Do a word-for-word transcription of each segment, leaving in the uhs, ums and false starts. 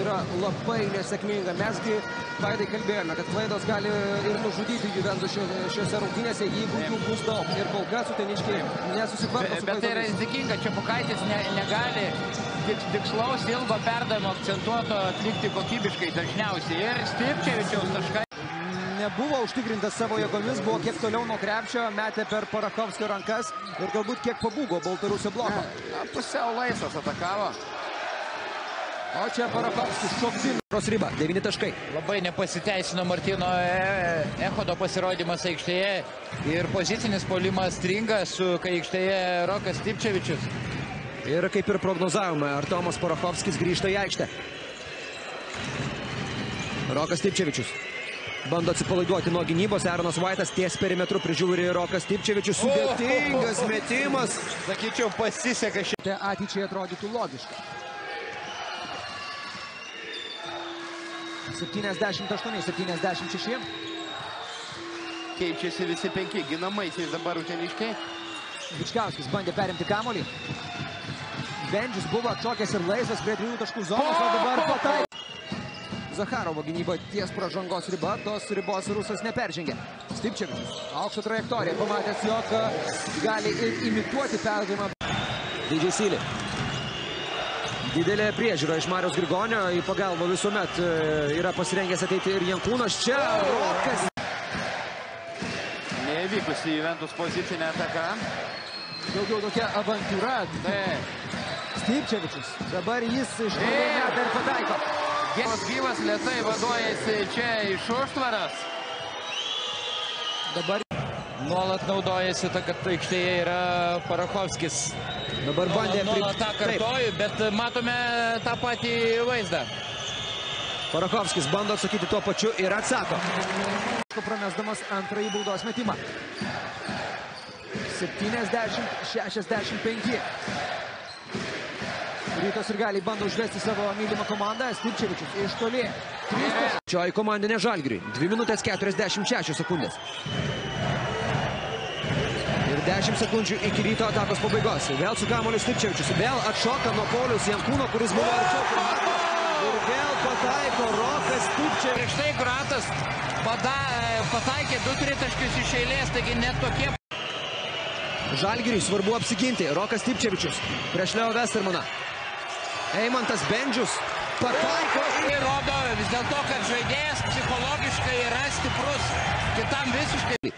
yra labai nesėkminga. Mesgi Vaidai kalbėjome, kad klaidos gali ir nužudyti Juventus šiuose rungtynėse, jeigu jų bus daug. Ir kol kas uteniškiai nesusitvarko su klaidomis. Bet tai yra rizikinga. Čepukaitis ne, negali tik, tikslaus ilgo perdavimo akcentuoto atlikti kokybiškai dažniausiai. Ir Stipčevičiaus taškai. Nebuvo užtikrintas savo jėgomis, buvo kiek toliau nuo krepšio, metė per Parakovskio rankas ir galbūt kiek pabūgo Baltarusio bloko. Na, pusiau laisvas atakavo. O čia Parakovskis šokdino ribą, devyni taškai. Labai nepasiteisino Martino Echodo pasirodymas aikštėje ir pozicinis puolimas stringa, su kai aikštėje Rokas Stipčevičius. Ir kaip ir prognozavome, Artomas Parakovskis grįžta į aikštę. Rokas Stipčevičius bando atsipalaiduoti nuo gynybos, Aronas Vaitas ties perimetru prižiūri Rokas Stipčevičius. Sudėtingas metimas. Sakyčiau, pasiseka šitą. Ateičiai atrodytų logiška. septyniasdešimt aštuoni septyniasdešimt šeši. Keičiasi visi penki ginamaisiais dabar uteniškiai. Bičkauskis bandė perimti kamuolį. Bendžius buvo atšokęs ir laisvas prie trijų taškų zonos, o dabar pataikė. Zacharovo gynyba ties pražangos riba, tos ribos rusas neperžengė. Stipčevičius, aukšto trajektoriją, pamatęs, jog gali ir imituoti perdavimą. Didžiai Sylį. Didelė priežiūra iš Mariaus Grigonio, į pagalbą visuomet yra pasirengęs ateiti ir Jankūnas. Čia Rokas. Nevykusi Juventus pozicinė ataka. Daugiau tokia avantūra. Stipčevičius, dabar jis iš metą ir pataiko. Gyvas gyvas lėtai vaduojasi čia iš užtvaras. Dabar nuolat naudojasi, ta, kad aikštėje yra Parakovskis. Dabar bandė nuolat tą kartoju, bet matome tą patį vaizdą. Parakovskis bando atsakyti tuo pačiu ir atsako. Pramesdamas antrąjį baudos metimą. septyniasdešimt šešiasdešimt penki. Rytas ir gali bando užvesti savo mylimą komandą. Stipčevičius iš toli. Čioji komandinė Žalgiriui. dvi minutės keturiasdešimt šešios sekundės. Ir dešimt sekundžių iki Ryto atakos pabaigos. Vėl su kamuoliu Stipčevičius. Vėl atšoka nuo Pauliaus Jankūno, kuris buvo arčiau. Ir vėl pataiko Rokas Stipčevičius. Prieš tai Gratas pataikė du tritaškius iš eilės, taigi net tokie. Žalgiriui svarbu apsiginti. Rokas Stipčevičius prieš Leo Westermaną. Eimantas Bendžius pataiko. Tai rodo vis dėlto, kad žaidėjas psichologiškai yra stiprus, kitam visiškai.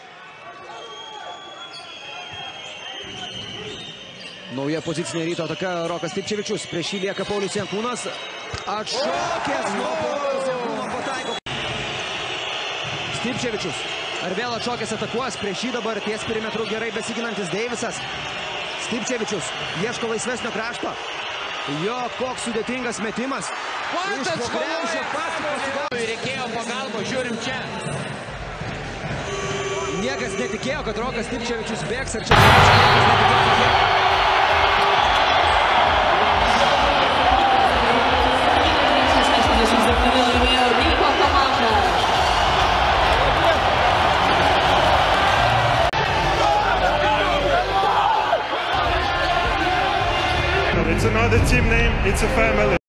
Nauja pozicinė Ryto ataka. Rokas Stipčevičius. Prieš jį lieka Paulius Jankūnas. Atšokęs nuo Paulius Jankūno pataiko. Stipčevičius. Ar vėl atšokęs atakuos? Prieš jį dabar ties perimetru gerai besiginantis Deivisas. Stipčevičius ieško laisvesnio krašto. Jo, koks sudėtingas metimas. Iš po krepšio pasigavo. Reikėjo pagalbo, žiūrim čia. Niekas netikėjo, kad Rokas Stipčevičius bėgs. Ar čia... It's another team name, it's a family.